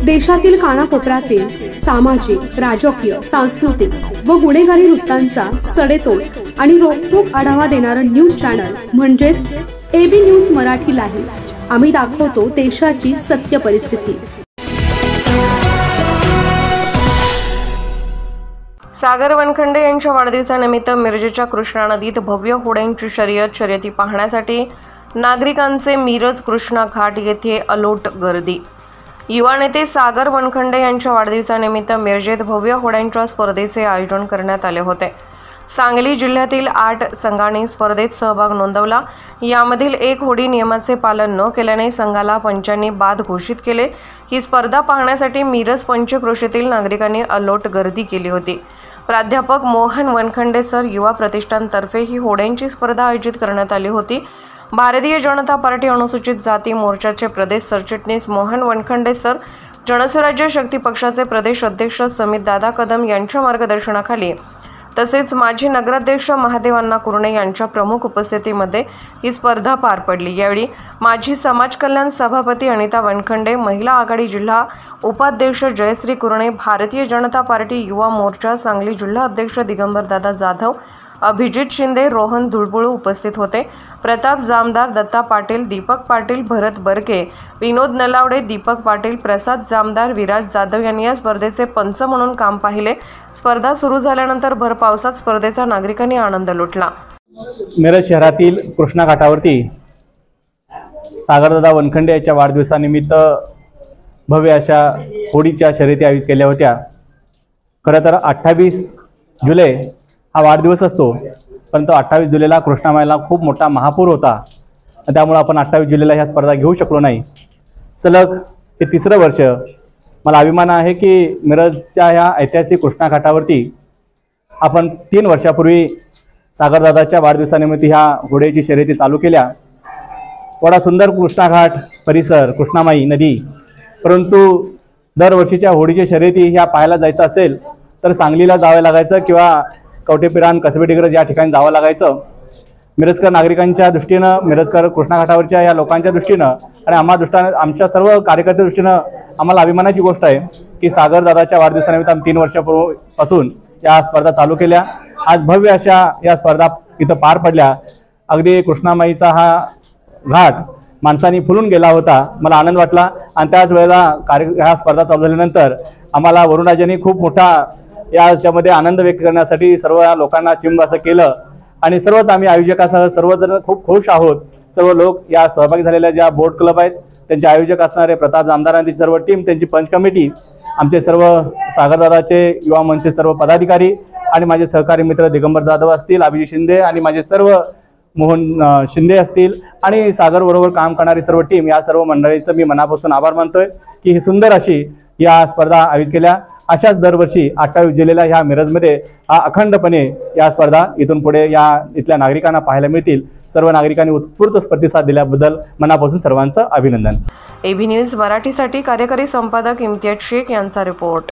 देशातील कानाकोपऱ्यातील सामाजिक, राजकीय, सांस्कृतिक व गुन्हेगारी वृत्तांचा सडेतोड आणि रोखठोक आढावा देणारं न्यूज चॅनल म्हणजेच एबी न्यूज मराठी लाईव्ह। आम्ही दाखवतो देशाची सत्य परिस्थिती। सागर वनखंडे यांच्या वाढदिवसानिमित्त मिरजेच्या कृष्णा नदीत भव्य होड्यांची शर्यती पाहण्यासाठी नागरिकांचे मिरज कृष्णा घाट येथे अलोट गर्दी। युवा नेते सागर वनखंडे यांच्या वाढदिवसानिमित्त मिरजेत भव्य होड्यांच्या स्पर्धेचे आयोजन करण्यात आले होते। सांगली जिल्ह्यातील 8 संघांनी स्पर्धेत सहभाग नोंदवला। यामधील एक होडी नियमाचे पालन न केल्याने संघाला पंचांनी बाद घोषित केले। ही स्पर्धा पाहण्यासाठी मिरज पंचक्रोशीतील नागरिकांनी अलोट गर्दी केली होती। प्राध्यापक मोहन वनखंडे सर युवा प्रतिष्ठानतर्फे ही होड्यांची स्पर्धा आयोजित करण्यात आली होती। भारतीय जनता पार्टी अनुसूचित जाती मोर्चाचे प्रदेश सरचिटणीस मोहन वनखंडे सर, जनसुराज्य शक्ती पक्षाचे प्रदेश अध्यक्ष समित दादा कदम यांच्या मार्गदर्शनाखाली तसेच माजी नगराध्यक्ष महादेव अण्णा कुरणे यांच्या प्रमुख उपस्थितीमध्ये ही स्पर्धा पार पडली। यावेळी माजी समाज कल्याण सभापती अनिता वनखंडे, महिला आघाडी जिल्हा उपाध्यक्ष जयश्री कुरणे, भारतीय जनता पार्टी युवा मोर्चा सांगली जिल्हा अध्यक्ष दिगंबर दादा जाधव, अभिजित शिंदे, रोहन धुळबुळू उपस्थित होते। प्रताप जामदार, दत्ता पाटील, दीपक पाटील, भरत बर्गे, विनोद नलावडे, दीपक पाटील, प्रसाद जामदार, विराज जाधव यांनी या स्पर्धेचे पंच म्हणून काम पाहिले। स्पर्धा सुरू झाल्यानंतर भर पावसात स्पर्धेचा नागरिकांनी आनंद लुटला। मिरज शहरातील कृष्णा घाटावरती सागरदादा वनखंडे यांच्या वाढदिवसानिमित्त भव्य अशा होडीच्या शर्यती आयोजित केल्या होत्या। खरं तर 28 जुलै हा वाढदिवस असतो, परंतु 28 जुलैला कृष्णामाईला खूप मोठा महापूर होता, त्यामुळे आपण 28 जुलैला ह्या स्पर्धा घेऊ शकलो नाही। सलग हे 3रं वर्ष मला अभिमान आहे की मिरजच्या ह्या ऐतिहासिक कृष्णा घाटावरती आपण 3 वर्षापूर्वी सागरदादाच्या वाढदिवसानिमित्त ह्या घोड्याची शर्यती चालू केल्या। एवढा सुंदर कृष्णा घाट परिसर, कृष्णामाई नदी, परंतु दरवर्षीच्या होडीच्या शर्यती ह्या पाहायला जायचं असेल तर सांगलीला जावं लागायचं किंवा कवटेपिरान, कसबेडिग्रज या ठिकाणी जावं लागायचं। मिरजकर नागरिकांच्या दृष्टीनं, मिरजकर कृष्णा घाटावरच्या या लोकांच्या दृष्टीनं आणि आमच्या सर्व कार्यकर्त्यांच्या दृष्टीनं आम्हाला अभिमानाची गोष्ट आहे की सागरदादाच्या वाढदिवसानिमित्त आम्ही 3 वर्षापूर्वीपासून या स्पर्धा चालू केल्या। आज भव्य अशा या स्पर्धा इथं पार पडल्या। अगदी कृष्णामाईचा हा घाट माणसांनी फुलून गेला होता, मला आनंद वाटला। आणि त्याच वेळेला ह्या स्पर्धा चालू झाल्यानंतर आम्हाला वरुणराजांनी खूप मोठा याच्यामध्ये आनंद व्यक्त करण्यासाठी सर्व लोकांना चिंब असं केलं आणि सर्वच आम्ही आयोजकासह सर्वजण खूप खुश आहोत। सर्व लोक या सहभागी झालेल्या ज्या बोट क्लब आहेत त्यांचे आयोजक असणारे प्रताप जामदारांची सर्व टीम, त्यांची पंच कमिटी, आमचे सर्व सागरदादाचे युवा मंचचे सर्व पदाधिकारी आणि माझे सहकारी मित्र दिगंबर जाधव असतील, अभिजित शिंदे आणि माझे सर्व मोहन शिंदे असतील आणि सागर बरोबर काम करणारी सर्व टीम, या सर्व मंडळीचं मी मनापासून आभार मानतोय की ही सुंदर अशी या स्पर्धा आयोजित केल्या। अशाच दरवर्षी 28 जुलैला ह्या मिरजमध्ये अखंडपणे या स्पर्धा इथून पुढे या इथल्या नागरिकांना पाहायला मिळतील। सर्व नागरिकांनी उत्स्फूर्त प्रतिसाद दिल्याबद्दल मनापासून सर्वांचं अभिनंदन। एबी न्यूज मराठीसाठी कार्यकारी संपादक इम्तियाज शेख यांचा रिपोर्ट।